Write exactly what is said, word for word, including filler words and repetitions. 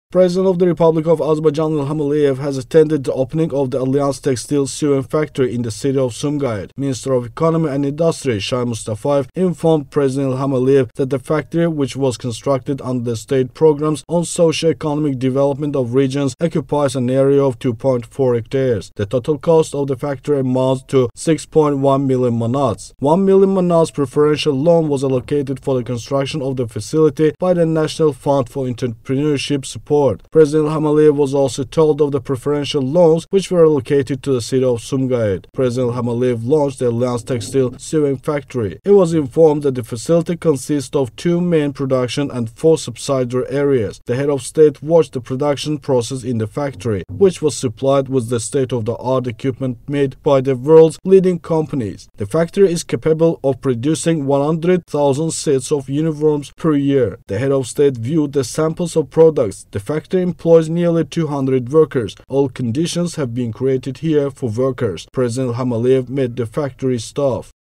President of the Republic of Azerbaijan Ilham Aliyev has attended the opening of the Alyans Tekstil sewing factory in the city of Sumgayit. Minister of Economy and Industry Shah Mustafayev informed President Ilham Aliyev that the factory, which was constructed under the state programs on socio-economic development of regions, occupies an area of two point four hectares. The total cost of the factory amounts to six point one million manats. one million manats preferential loan was allocated for the construction of the facility by the National Fund for Entrepreneurship Support. President Ilham Aliyev was also told of the preferential loans which were allocated to the city of Sumgayit. President Ilham Aliyev launched the Alyans Tekstil sewing factory. He was informed that the facility consists of two main production and four subsidiary areas. The head of state watched the production process in the factory, which was supplied with the state-of-the-art equipment made by the world's leading companies. The factory is capable of producing one hundred thousand sets of uniforms per year. The head of state viewed the samples of products. The factory employs nearly two hundred workers. All conditions have been created here for workers. President Ilham Aliyev met the factory staff.